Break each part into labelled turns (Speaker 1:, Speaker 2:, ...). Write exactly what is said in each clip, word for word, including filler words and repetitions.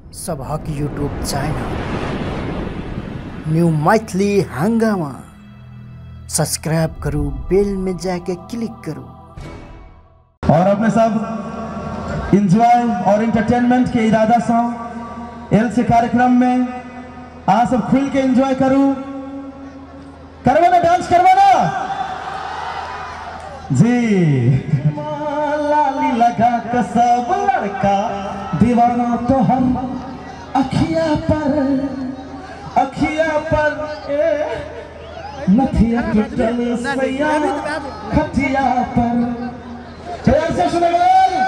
Speaker 1: सबहक YouTube channel new Maithili हंगामा subscribe करूँ, बेल में जाके क्लिक करूँ
Speaker 2: और अपने सब इंजॉय और इंटरटेनमेंट के इरादा से एल से कार्यक्रम में आ सब खुल के इंजॉय करूँ। करवा ना डांस करवा ना जी। लाली लगा के सब लड़का दीवाना तो हम अखिया पर अखिया पर ए नथिया टूटल सैया खटिया पर। प्यार से सुनेगा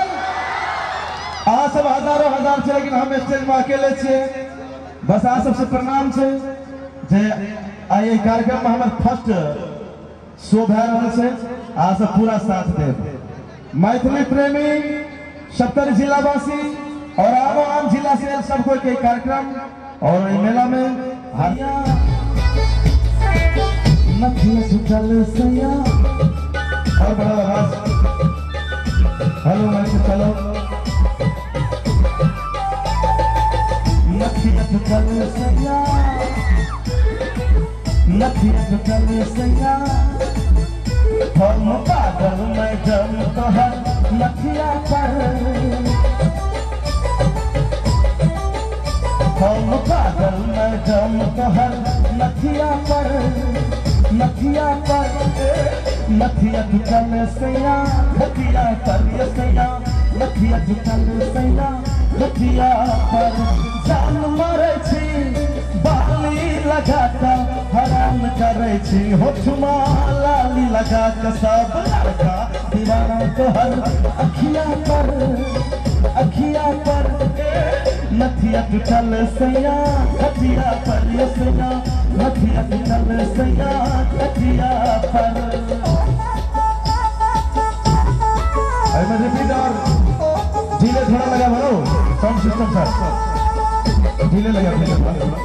Speaker 2: आ सब हजारों हजार छे, लेकिन हम स्टेज में अकेले छे। बस आ सबसे प्रणाम छे जे आए कार्यक्रम में हमारे फर्स्ट शो भै रहल छे। आ सब पूरा साथ दे मैथिली प्रेमी सप्तरी जिलावासी और आम आम जिला से सब कोई के कार्यक्रम और मेला में हरिया नथिया टूटल सैया और बड़ा आवाज हेलो माइक चलो। नथिया टूटल सैया नथिया टूटल सैया हम पागल मैडम तोहर नथिया पर हम पागल मैडम तोहर नथिया पर नथिया पर नथिया टूटल सैया खटिया पर सैया नथिया टूटल सैया खटिया पर। जान मारे छी बाली लगा के हराम करे छी, होठमा लाली लगा के सब लड़का दीवाना तोहर अखिया पर अखिया पर नथिया टूटल सैया खटिया पर सैया नथिया टूटल सैया खटिया पर। मैं रिपीट और ढीले थोड़ा लगा भरो साउंड सिस्टम सर ढीले लगा ढीले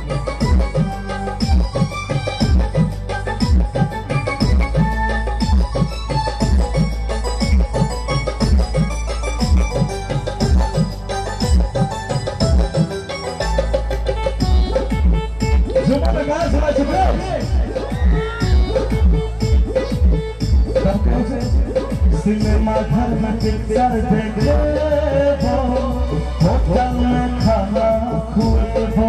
Speaker 2: सिनेमा घर में पिक्चर देखे हो, होटल में खाना खुए हो।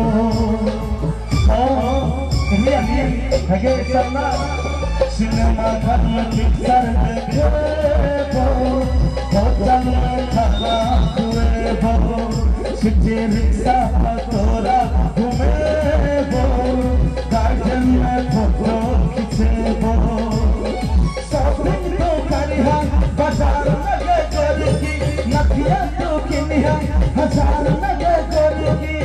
Speaker 2: सिनेमा घर में पिक्चर देखे हो, होटल में खाना खुए हो। सिटी रिक्शा पर तोरा घूमे हो, गार्डन में फोटो खींचे हो। शॉपिंग तो करिहा बाजार लगे गोरकी नथिया तो किनिहा हजार लगे गोरकी।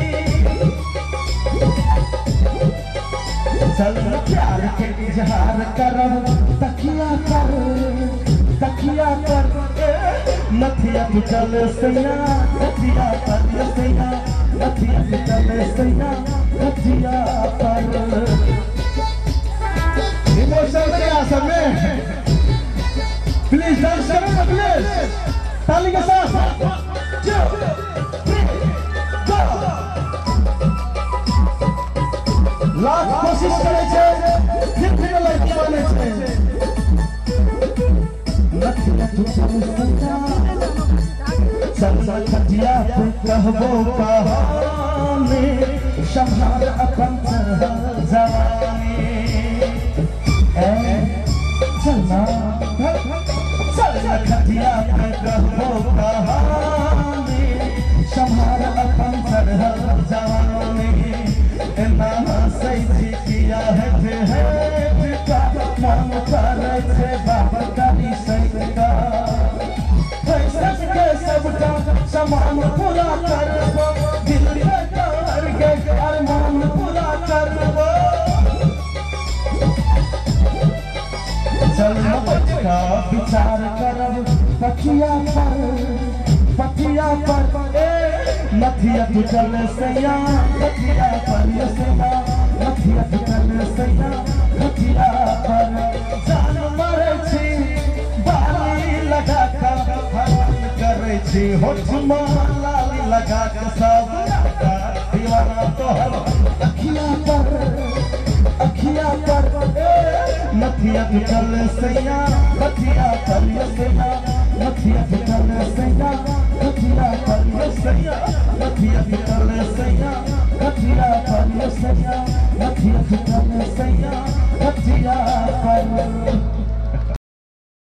Speaker 2: चल प्यार के इजहार करब तकिया पर तकिया पर नथिया टूटल सैया नथिया पर सैया नथिया टूटल सैया नथिया पर। इमोशन लगा सब में प्लीज डांस करो ना प्लीज ताली के साथ। लाख कोशिश करे छे फिर भी लड़की बने छे। नथिया टूटल सैया चल चल खटिया पे कहबो कहानी संभाल अपन जवानी ए चलना खटिया पे कहबो कहानी संभाल अपन चढ़ल जवानी। एना सही किया है मन करे छे बाबा करी सैका पैसा के सबका सामान पूरा करबो दिल के कर के अरमान पूरा करबो। चल का विचार करब पथिया पर पथिया पर नथिया टूटल सैया नथिया पर सैया नथिया टूटल सैया नथिया पर। जान मारे छी बाली लगा के हराम करे छी, होठमा लाली लगा के सब नथिया बिकल सैया नथिया करियो सैया नथिया बिकल सैया नथिया करियो सैया नथिया बिकल सैया नथिया करियो सैया नथिया बिकल सैया